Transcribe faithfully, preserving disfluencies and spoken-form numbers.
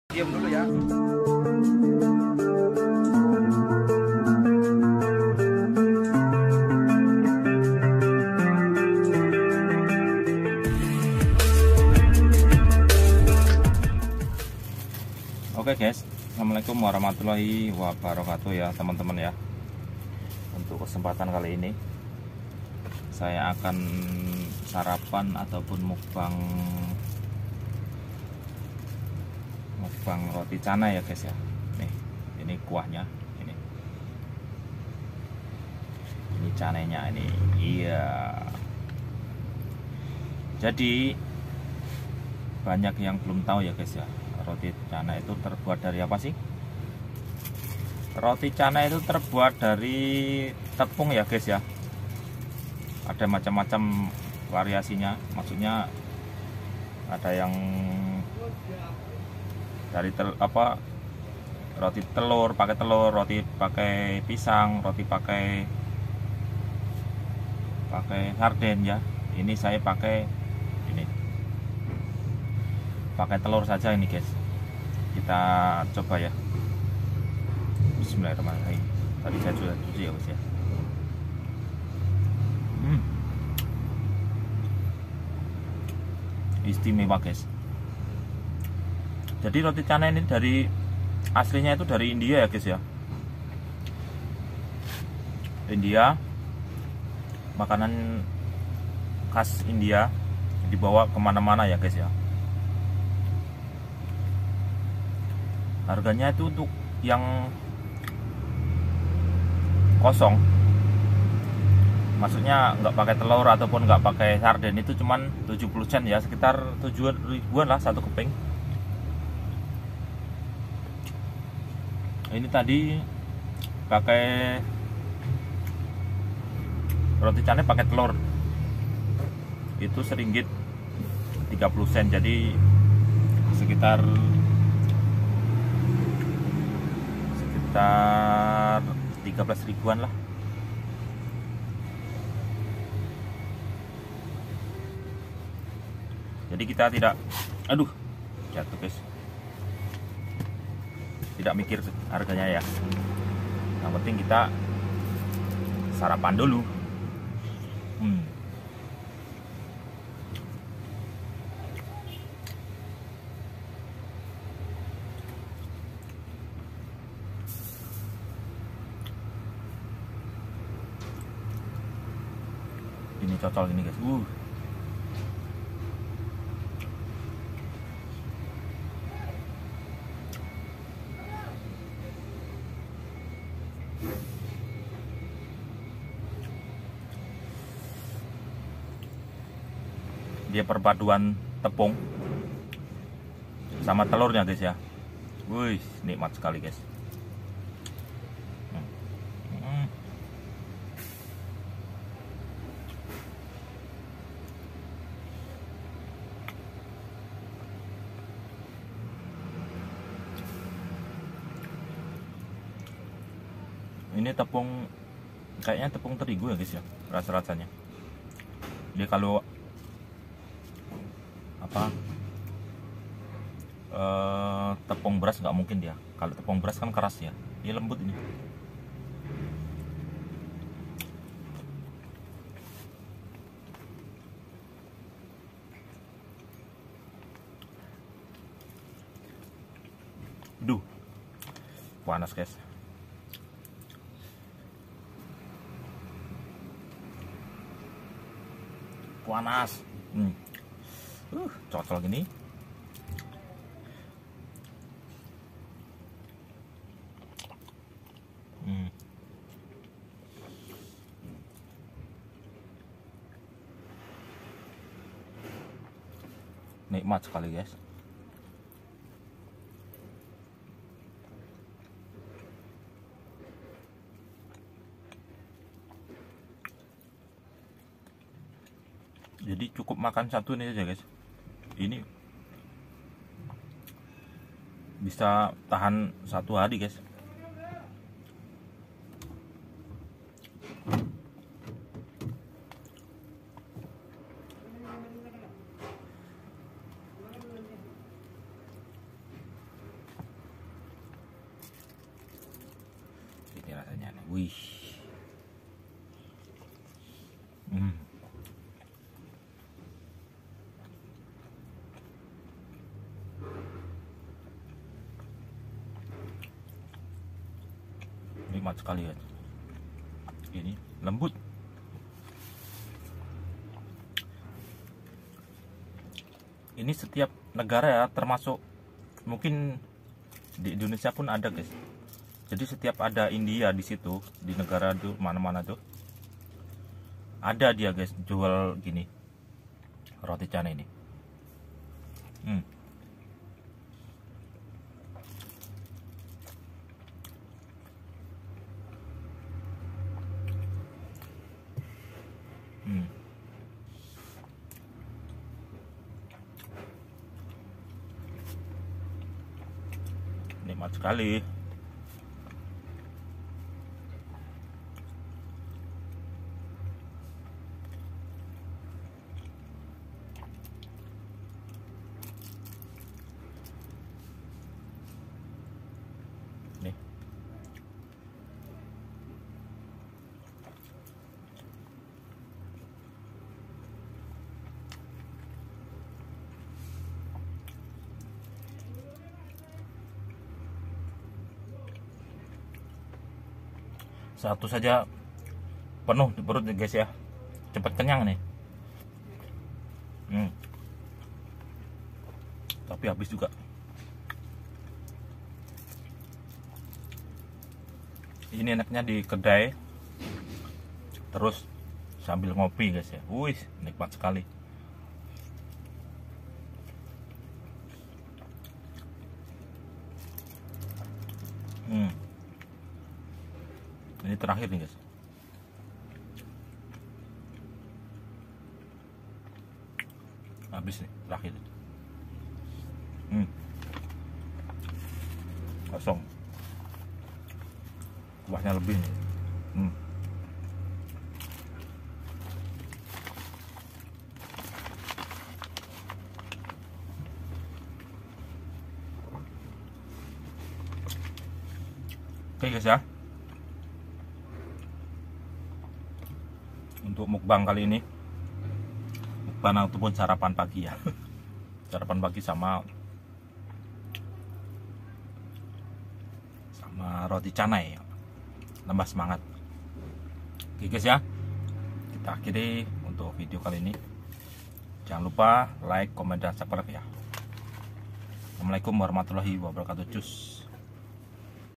Diam dulu ya. Oke guys, assalamualaikum warahmatullahi wabarakatuh ya teman-teman ya. Untuk kesempatan kali ini saya akan sarapan ataupun mukbang mukbang roti canai ya guys ya. Nih, ini kuahnya, ini ini canainya ini. Iya. Jadi banyak yang belum tahu ya guys ya, roti canai itu terbuat dari apa sih? Roti canai itu terbuat dari tepung ya guys ya. Ada macam-macam variasinya, maksudnya ada yang dari tel, apa roti telur pakai telur, roti pakai pisang, roti pakai pakai sarden ya. Ini saya pakai ini pakai telur saja ini guys. Kita coba ya. Bismillahirrahmanirrahim. Tadi saya sudah cuci ya guys ya. Hmm. Istimewa guys. Jadi roti canai ini dari aslinya itu dari India ya guys ya. India, makanan khas India, dibawa kemana-mana ya guys ya. Harganya itu untuk yang kosong, maksudnya nggak pakai telur ataupun nggak pakai sarden, itu cuman tujuh puluh sen ya, sekitar tujuh ribuan lah satu keping. Ini tadi pakai roti canai pakai telur, itu seringgit tiga puluh sen, jadi sekitar sekitar tiga belas ribuan lah. Jadi kita tidak, aduh jatuh guys, tidak mikir harganya ya. Yang penting kita sarapan dulu. Hmm. Ini cocol ini guys. Uh. Dia perpaduan tepung sama telurnya guys ya. Wih, nikmat sekali guys. Hmm. Ini tepung, kayaknya tepung terigu ya guys ya, rasa-rasanya. Dia kalau apa eh, tepung beras nggak mungkin dia. Kalau tepung beras kan keras ya, dia lembut ini. Duh, panas guys. Panas. Hmm. Uh, cocol gini. Hmm. Nikmat sekali guys. Jadi cukup makan satu ini aja guys. Ini bisa tahan satu hari guys. Wih. Hmm. Nikmat sekali ya. Ini lembut. Ini setiap negara ya, termasuk mungkin di Indonesia pun ada guys. Jadi setiap ada India di situ, di negara tuh mana-mana tuh ada dia guys jual gini roti canai ini. Hmm. Hmm. Nikmat sekali. Nih. Satu saja penuh di perut guys ya, cepet kenyang nih. Hmm. Tapi habis juga. Ini enaknya di kedai, terus sambil ngopi guys ya. Wih, nikmat sekali. Hmm. Ini terakhir nih guys. Habis nih, terakhir. Hmm. Kosong. Kuahnya lebih nih. Hmm. Oke guys ya. Untuk mukbang kali ini, mukbang ataupun sarapan pagi ya. Sarapan pagi sama sama roti canai, nambah semangat. Oke guys ya, kita akhiri untuk video kali ini. Jangan lupa like, komen, dan subscribe ya. Assalamualaikum warahmatullahi wabarakatuh. Cus.